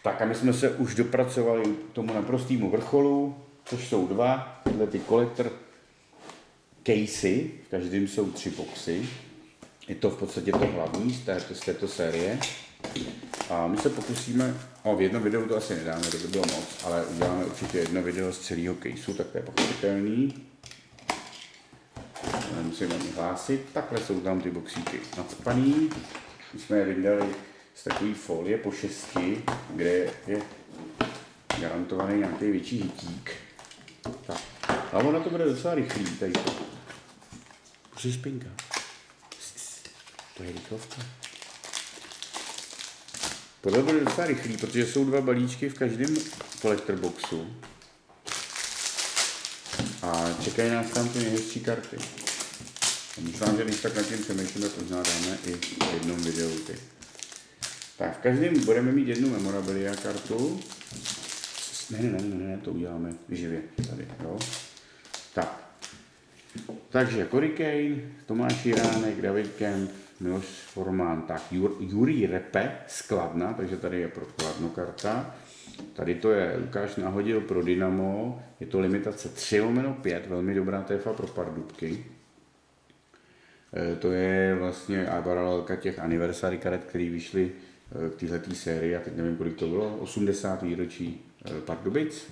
Tak a my jsme se už dopracovali k tomu naprostému vrcholu, což jsou dva, tyhle ty kolektor casey, v každém jsou 3 boxy. Je to v podstatě to hlavní z této série. A my se pokusíme, v jednom videu to asi nedáme, to by bylo moc, ale uděláme určitě jedno video z celého caseu, tak to je pochopitelný. Nemusíme ani hlásit. Takhle jsou tam ty boxíky nacpaný. My jsme je vydali z takové folie po 6, kde je garantovaný nějaký větší hitík. Tak. A ono to bude docela rychlý, tady to. Musíš spinka. To je rychlovka. Tohle bude docela rychlý, protože jsou 2 balíčky v každém kolektor boxu. A čekají nás tam ty nejhezčí karty. Možná, že když tak nad tím přemýšlíme, to možná dáme i v jednom videu. Tak, v každém budeme mít jednu memorabilia kartu. Ne, to uděláme živě tady, jo. Tak. Takže Corey Kane, Tomáš Jiránek, David Kemp, Miloš Forman, tak Jurij Repe z Kladna, takže tady je pro Kladno karta. Tady to je Lukáš Nahodil pro Dynamo, je to limitace 3/5, velmi dobrá TFA pro Pardubky. To je vlastně paralelka těch anniversary karet, které vyšly k této sérii, a teď nevím, kolik to bylo, 80. výročí Pardubic.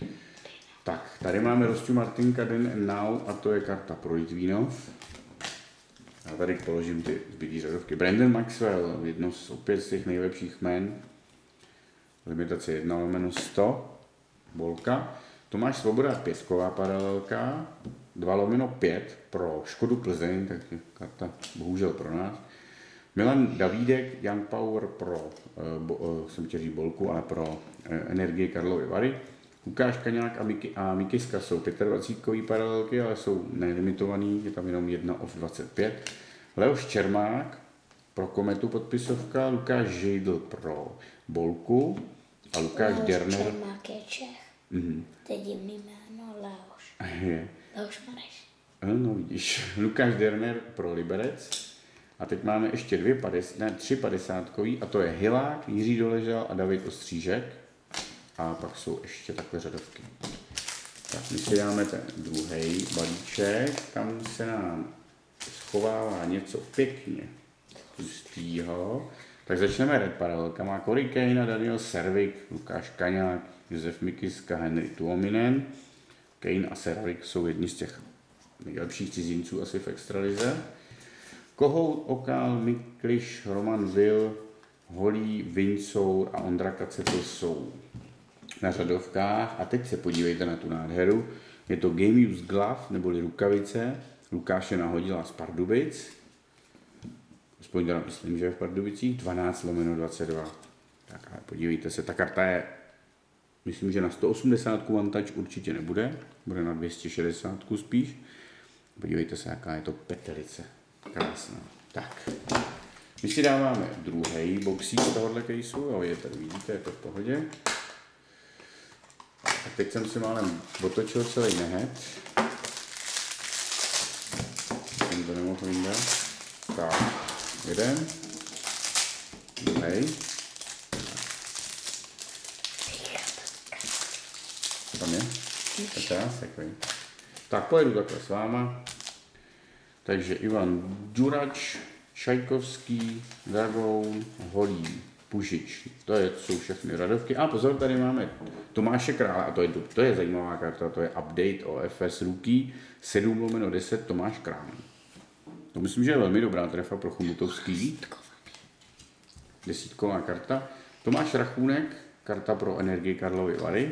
Tak, tady máme Rosťu Martinka Den and Now a to je karta pro Litvínov. Já tady položím ty zbylý řadovky. Brandon Maxwell, jedno z opět z těch nejlepších jmen. Limitace 1/100. Bolka. Tomáš Svoboda, pěstková paralelka. 2/5 pro Škodu Plzeň, tak je karta bohužel pro nás. Milan Davídek, Young Power pro, jsem chtěl říct Bolku, ale pro Energie Karlovy Vary. Lukáš Kaňák a Mikiska jsou 25 paralelky, ale jsou nelimitovaný, je tam jenom 1/25. Leoš Čermák pro Kometu podpisovka, Lukáš Žejdl pro Bolku a Lukáš Derner. Čermák je Čech. To je divný jméno, Leoš. Je. Leoš Mareš. No vidíš. Lukáš Derner pro Liberec. A teď máme ještě 3 padesátkový a to je Hilák, Jiří Doležal a David Ostřížek. A pak jsou ještě takové řadovky. Tak my si dáme ten druhý balíček, tam se nám schovává něco pěkně hustýho. Tak začneme red paralelkama. Corey Kane, Daniel Servik, Lukáš Kaňák, Josef Mikiska, Henry Tuominen. Kane a Servik jsou jedni z těch nejlepších cizinců asi v extralize. Kohout, Okál, Mikliš, Roman Vil, Holý, Vincour a Ondra Kaceto jsou na řadovkách. A teď se podívejte na tu nádheru. Je to Game Use Glove, neboli rukavice. Lukáše Nahodila z Pardubic. Aspoň teda myslím, že je v Pardubicích. 12/22. Tak ale podívejte se, ta karta je, myslím, že na 180 One Touch určitě nebude. Bude na 260 spíš. Podívejte se, jaká je to petelice. Krásná. Tak. My si dáváme druhý boxík z tohohle caseu. Jo, je tady, vidíte, je to v pohodě. A teď jsem si málem otočil celý nehet. Jsem to nemohl vyndat. Tak, jeden. Druhý. Co tam je? Tak pojedu takhle s váma. Takže Ivan Durač, Šajkovský, Dragoun, Holý, Pužič. Jsou všechny radovky. A pozor, tady máme Tomáše Krále, a to je zajímavá karta, to je update OFS Rookie 7/10 Tomáš Král. To myslím, že je velmi dobrá trefa pro Chomutovský. Desítková karta. Tomáš Rachůnek, karta pro Energie Karlovy Vary.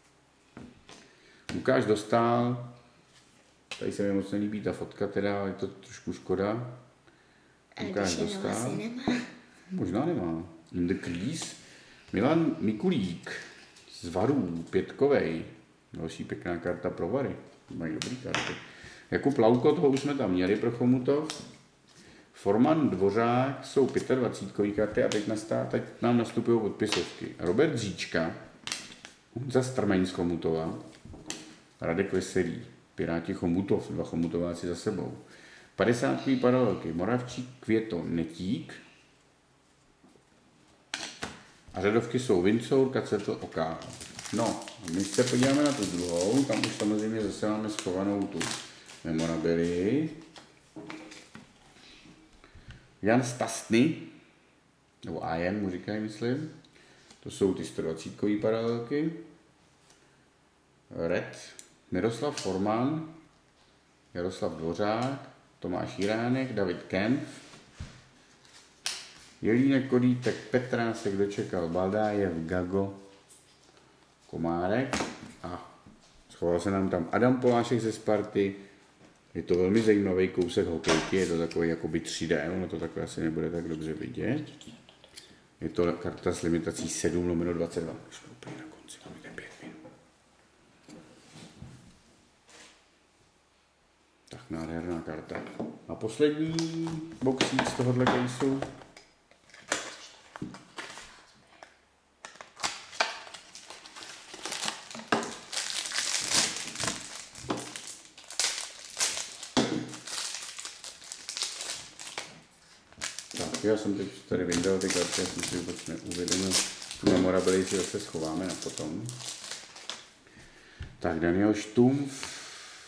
Lukáš Dostál, tady se mi moc nelíbí ta fotka, teda je to trošku škoda. Lukáš Dostál. Možná nemá. In the Crease. Milan Mikulík z Varů, 5kovej. Další pěkná karta pro Vary. Mají dobrý karty. Jakub Lauko, toho už jsme tam měli pro Chomutov. Forman Dvořák jsou 25kový karty a teď nám nastupují podpisovky. Robert Říčka, Honza Strmeň z Chomutova, Radek Veselý, Piráti Chomutov, 2 chomutováci za sebou. 50kový paralelky, Moravčík, Květo, Netík A řadovky jsou Windsor, Caceto, Oká. No, my se podíváme na tu druhou, tam už samozřejmě zase máme schovanou tu memorabilii. Jan Stasny, nebo Ian mu říkají, myslím. To jsou ty 120-kový paralelky. Red, Miroslav Forman, Jaroslav Dvořák, Tomáš Jiránek, David Kempf, Jelínek Kodítek, Petrásek, Dočekal, Baldájev, Gago, Komárek a schoval se nám tam Adam Polášek ze Sparty. Je to velmi zajímavý kousek hokejky, je to takový jakoby 3D, ono to takové asi nebude tak dobře vidět. Je to karta s limitací 7/22. Už jsme úplně na konci, máme 5 minut. Tak nádherná karta. A poslední boxík z tohohle caseu. Tak, já jsem teď tady vyndal ty karty, já jsem si vůbec neuvědomil. Tu memorabilii si zase schováme na potom. Tak, Daniel Štumf,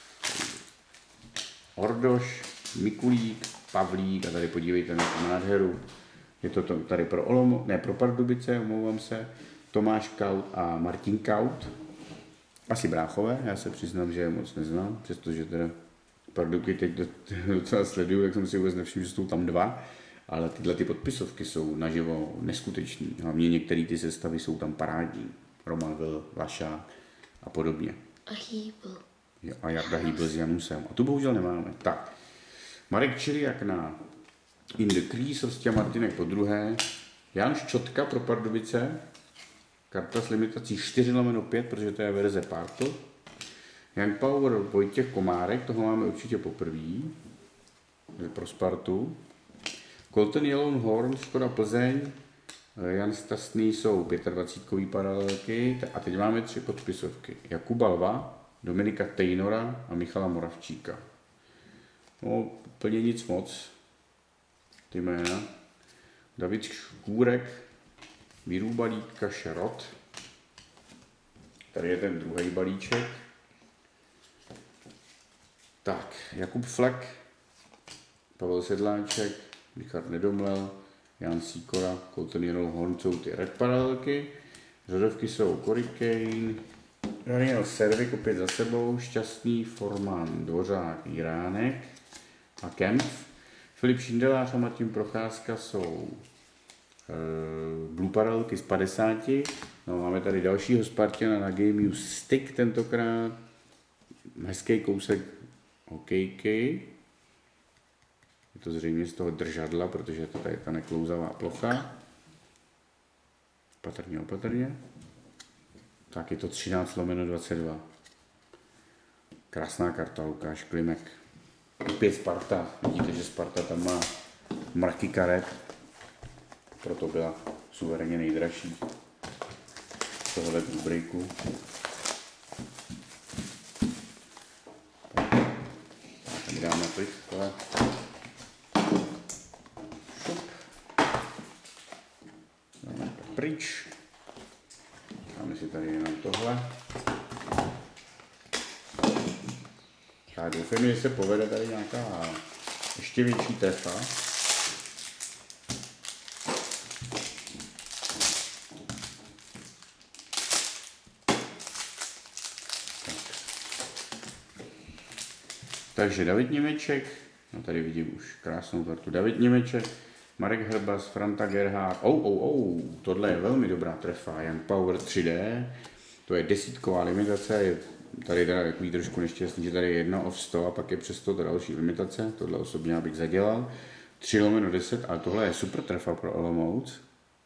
Ordoš, Mikulík, Pavlík a tady podívejte na tu nádheru. Je to tady pro Pardubice, omlouvám se, Tomáš Kaut a Martin Kaut. Asi bráchové, já se přiznám, že je moc neznám, přestože teda Pardubky teď docela sleduju, tak jsem si vůbec nevšiml, že jsou tam 2. Ale tyhle ty podpisovky jsou naživo neskutečný. Hlavně některé ty sestavy jsou tam parádní. Roman Vil, Vašák a podobně. A Hýbl. A Jarda Hýbl s Janusem. A tu bohužel nemáme. Tak. Marek Čiliak na In the Crease, Rostě Martinek po druhé. Jan Ščotka pro Pardubice. Karta s limitací 4/5, protože to je verze Parto. Young Power Vojtěch Komárek, toho máme určitě poprvé. Pro Spartu. Colton Yellow Horn, Škoda Plzeň, Jan Stasný jsou 25-kový paralelky a teď máme 3 podpisovky. Jakuba Lva, Dominika Taynora a Michala Moravčíka. No, úplně nic moc, ty jména. David Škůrek, Míru Balíka, Šerot. Tady je ten druhý balíček. Tak, Jakub Flek, Pavel Sedláček, Richard Nedomlel, Jan Sýkora, Colton Yellow Horn jsou ty red paralelky. Řadovky jsou Cory Kane, Daniel Servik opět za sebou, Šťastný, Forman, Dvořák, Jiránek a Kempf. Filip Šindelář a Martin Procházka jsou blue paralelky z 50. No, máme tady dalšího Spartana na Game Use Stick tentokrát. Hezký kousek hokejky. Je to zřejmě z toho držadla, protože to je ta neklouzavá plocha. Opatrně. Tak je to 13/22. Krásná karta, Lukáš Klimek. Opět Sparta. Vidíte, že Sparta tam má mraky karet. Proto byla suverénně nejdražší z tohohle breaku. Tak, tady dáme pryč. Pryč. Dáme si tady jenom tohle. Já doufám, že se povede tady nějaká ještě větší trefa. Takže David Němeček, no tady vidím už krásnou kartu. David Němeček, Marek Hrbas, Franta Gerhard, tohle je velmi dobrá trefa, Young Power 3D, to je 10ková limitace, je tady teda takový trošku nešťastný, že tady je 1 of 100 a pak je přesto ta další limitace, tohle osobně bych zadělal, 3/10, ale tohle je super trefa pro Olomouc.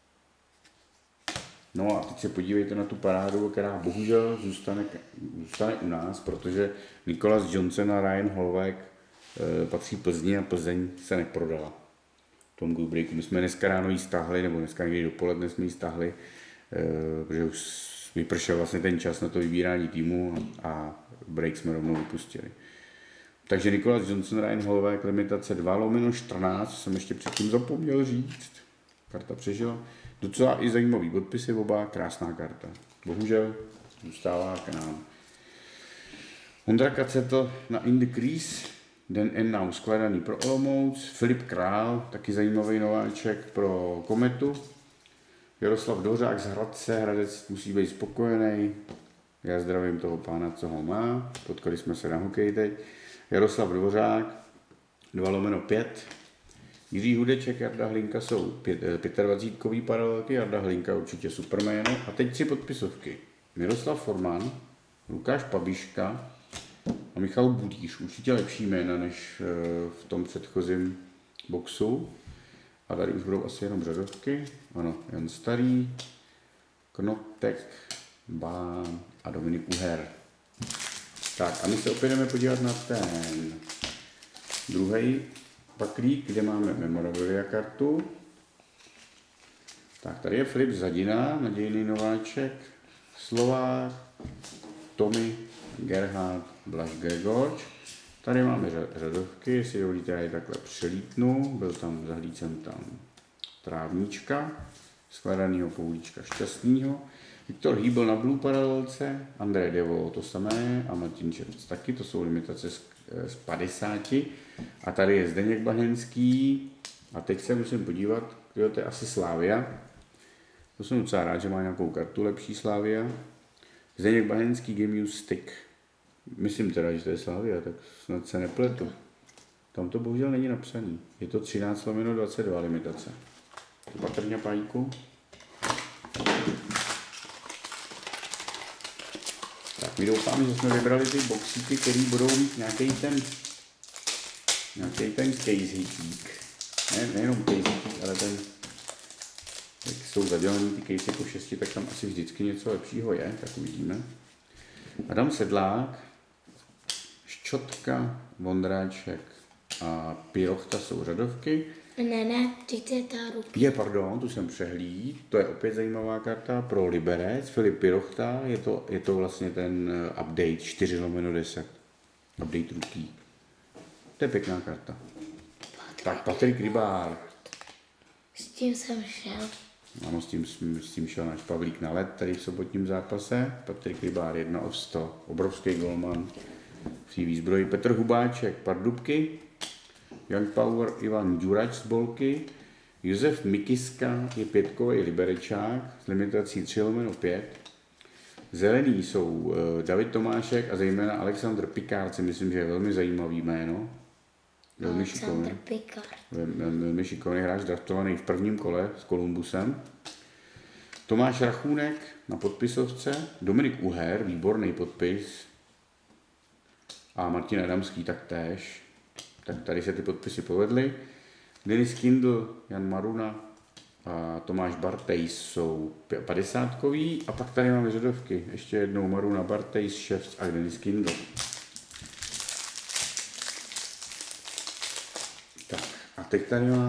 No a teď se podívejte na tu parádu, která bohužel zůstane u nás, protože Nicholas Johnson a Ryan Holweg patří Plzni a Plzeň se neprodala. V tom good breaku. My jsme dneska ráno jí stáhli, nebo dneska někdy dopoledne jsme jí stáhli, protože už vypršel vlastně ten čas na to vybírání týmu a break jsme rovnou vypustili. Takže Nicholas Johnson, Ryan Holweg, limitace 2/14, jsem ještě předtím zapomněl říct. Karta přežila. Docela i zajímavý podpisy, oba krásná karta. Bohužel zůstává k nám. Ondra Kacetl na In the Crease, Den and Now skladaný pro Olomouc, Filip Král, taky zajímavý nováček pro Kometu, Jaroslav Dvořák z Hradce, Hradec musí být spokojený, já zdravím toho pána, co ho má, potkali jsme se na hokeji teď, Jaroslav Dvořák, 2/5, Jiří Hudeček, Jarda Hlinka jsou 25kový paralelky, Jarda Hlinka určitě super jméno. A teď 3 podpisovky. Miroslav Forman, Lukáš Pabiška a Michal Budíš. Určitě lepší jména než v tom předchozím boxu. A tady už budou asi jenom řadovky. Ano, Jan Starý, Knotek, Bán a Dominik Uher. Tak a my se opět jdeme podívat na ten druhý paklík, kde máme memorabilia kartu. Tak tady je Filip Zadina, nadějný nováček, Slovák, Tommy, Gerhard, Blaž Gregorč. Tady máme řadovky, jestli dovolíte, já je takhle přelítnu. Byl tam zahlícen tam Trávníčka, skladanýho Poulíčka Šťastnýho, Viktor Hýbl na blue paralelce, Andrej Devo to samé a Martin Červec taky, to jsou limitace z 50. A tady je Zdeněk Bahenský a teď se musím podívat, jo, to je asi Slavia. To jsem docela rád, že má nějakou kartu lepší Slavia. Zdeněk Bahenský Game Use Stick. Myslím teda, že to je Slavia, tak snad se nepletu. Tam to bohužel není napsaný. Je to 13/22 limitace. Patrně pájku. Tak my doufáme, že jsme vybrali ty boxíky, které budou mít nějaký ten caseytík. Nejenom caseytík, ale ten, jak jsou zadělaný ty casey po 6, tak tam asi vždycky něco lepšího je, tak uvidíme. Adam Sedlák, Ščotka, Vondráček a Pirochta jsou řadovky. Ne, teď je ta ruka. Pardon, tu jsem přehlíd, to je opět zajímavá karta pro Liberec, Filip Pirochta, je to vlastně ten update 4/10, update ruký. To je pěkná karta. Tak Patrik Rybár. S tím jsem šel. Ano, s tím šel náš Pavlík na led tady v sobotním zápase. Patrik Rybár 1/100, obrovský golman v té výzbroji. Petr Hubáček, Pardubky. Young Power Ivan Durač z Bolky, Josef Mikiska je 5kový liberečák s limitací 3/5. Zelený jsou David Tomášek a zejména Alexandr Pikard, si myslím, že je velmi zajímavý jméno. Velmi šikovný. Velmi šikovný hráč, draftovaný v prvním kole s Kolumbusem. Tomáš Rachůnek na podpisovce, Dominik Uher, výborný podpis a Martin Adamský taktéž. Tak tady se ty podpisy povedly. Denis Kindl, Jan Maruna a Tomáš Bartejs jsou 50kový a pak tady máme řadovky. Ještě jednou Maruna, Bartejs, Šefc a Denis Kindl. Tak a teď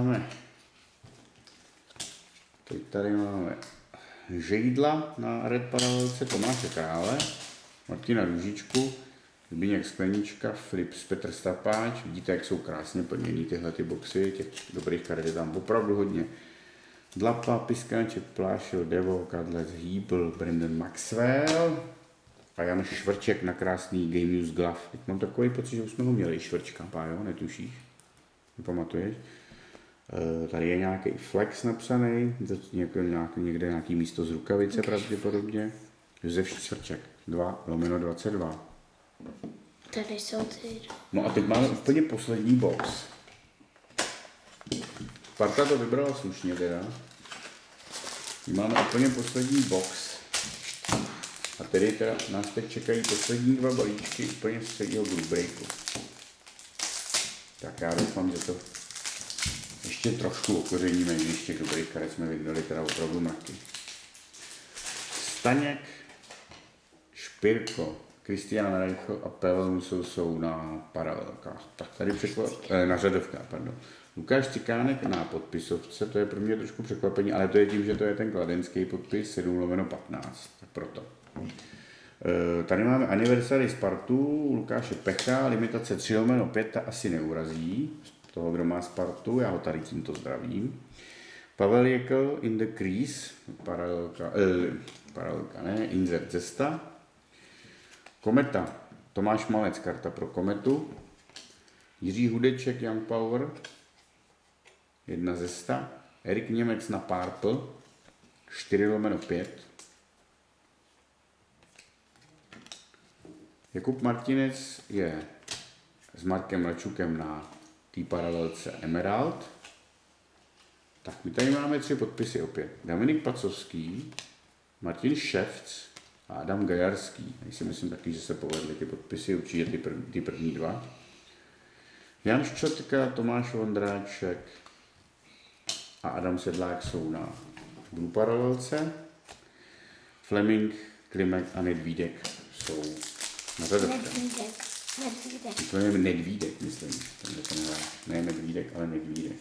tady máme Žejdla na red paralelce, Tomáše Krále, Martina Růžičku, Zbigněk Sklenička, Filip Petr Stapáč. Vidíte, jak jsou krásně plněný tyhle ty boxy, těch dobrých karet je tam opravdu hodně. Dlapa, Piskáček, Plášil, Devo, Kadlec, Hýbl, Brandon Maxwell a Jan Švrček na krásný Game Use Glove. Teď mám takový pocit, že už jsme ho měli, Švrčka, Pájo, netušíš? Nepamatuješ? Tady je nějaký flex napsaný, někde nějaký místo z rukavice pravděpodobně. Josef Švrček, 2/22. Tady jsou ty. No a teď máme úplně poslední box. Sparta to vybrala slušně teda. Máme úplně poslední box. A tedy teda nás teď čekají poslední 2 balíčky úplně z celého group breaku. Tak já doufám, že to ještě trošku okořeníme, když těch dobrých karet jsme vydali teda opravdu mraky. Staněk, Špirko, Kristián Reichl a Pavel Musel jsou na paralelkách. Tak tady na řadovkách, pardon. Lukáš Cikánek na podpisovce, to je pro mě trošku překvapení, ale to je tím, že to je ten kladenský podpis 7/15, tak proto. Tady máme Anniversary Spartu, Lukáše Pecha, limitace 3/5, ta asi neurazí toho, kdo má Spartu, já ho tady tímto zdravím. Pavel Jekl in the crease, paralelka ne, insert cesta. Kometa, Tomáš Malec, karta pro Kometu. Jiří Hudeček, Young Power, 1 cesta. Erik Němec na Purple, 4/5. Jakub Martinec je s Markem Račukem na té paralelce Emerald. Tak my tady máme 3 podpisy opět. Dominik Pacovský, Martin Ševc a Adam Gajarský. Já si myslím taky, že se povedly ty podpisy, určitě ty první 2. Jan Ščotka, Tomáš Vondráček a Adam Sedlák jsou na blue paralelce. Fleming, Klimek a Nedvídek jsou na řadovce. To je Nedvídek, myslím. Ne Medvídek, ale Nedvídek.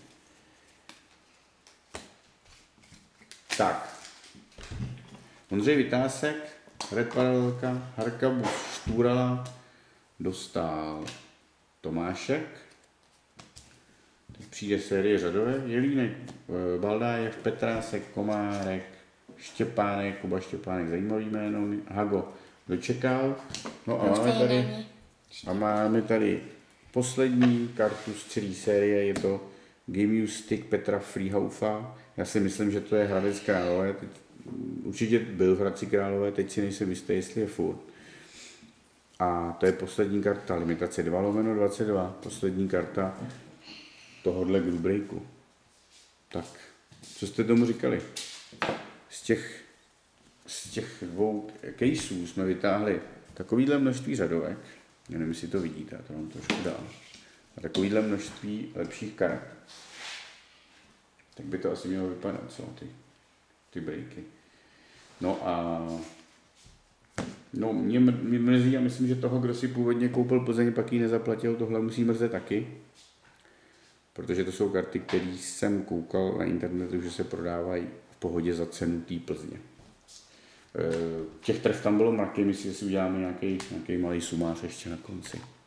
Tak. Ondřej Vytásek, red paralelka, Harkabus Štúrala, dostal Tomášek. Teď přijde série řadové. Jelínek, Baldájev, Petrásek, Komárek, Štěpánek, Kuba Štěpánek, zajímavý jméno, Hago dočekal. No a máme tady poslední kartu z celé série, je to Game Use Stick Petra Freehaufa. Já si myslím, že to je Hradec Králové. Určitě byl v Hradci Králové, teď si nejsem jistý, jestli je furt. A to je poslední karta, limitace 2/22, poslední karta tohohle group breaku. Tak, co jste tomu říkali? Z těch 2 caseů jsme vytáhli takovýhle množství řadovek, já nevím, jestli to vidíte, já to vám trošku dám, a takovýhle množství lepších karet. Tak by to asi mělo vypadat, co, ty breaky. No a mě mrzí a myslím, že toho, kdo si původně koupil Plzeň, pak ji nezaplatil, tohle musí mrzet taky. Protože to jsou karty, které jsem koukal na internetu, že se prodávají v pohodě za cenu té Plzně. Těch tref tam bylo mraky, myslím, že si uděláme nějaký malý sumář ještě na konci.